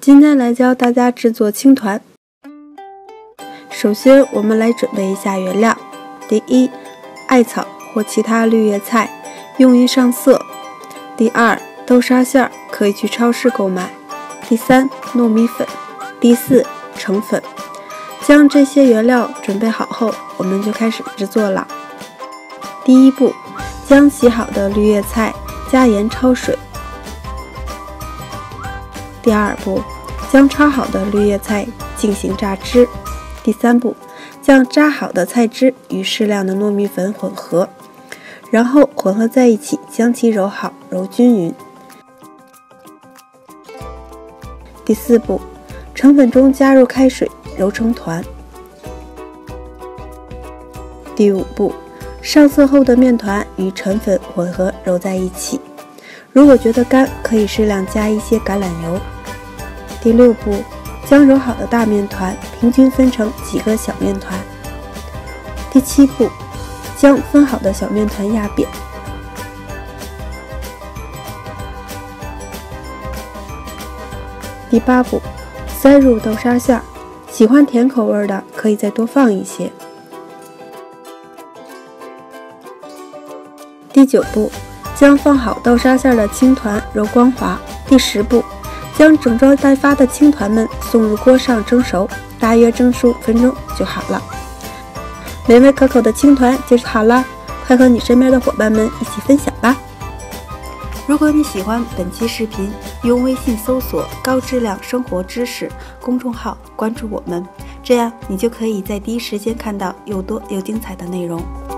今天来教大家制作青团。首先，我们来准备一下原料。第一，艾草或其他绿叶菜，用于上色。第二，豆沙馅儿可以去超市购买。第三，糯米粉。第四，橙粉。将这些原料准备好后，我们就开始制作了。第一步，将洗好的绿叶菜加盐焯水。第二步，将焯好的绿叶菜进行榨汁。第三步，将榨好的菜汁与适量的糯米粉混合，然后混合在一起，将其揉好，揉均匀。第四步，橙粉中加入开水，揉成团。第五步，上色后的面团与橙粉混合揉在一起，如果觉得干，可以适量加一些橄榄油。第六步，将揉好的大面团平均分成几个小面团。第七步，将分好的小面团压扁。第八步，塞入豆沙馅儿，喜欢甜口味的可以再多放一些。第九步，将放好豆沙馅儿的青团揉光滑。第10步，将整装待发的青团们送入锅上蒸熟，大约蒸15分钟就好了。美味可口的青团就好了，快和你身边的伙伴们一起分享吧！如果你喜欢本期视频，用微信搜索“高质量生活知识”公众号关注我们，这样你就可以在第一时间看到又多又精彩的内容。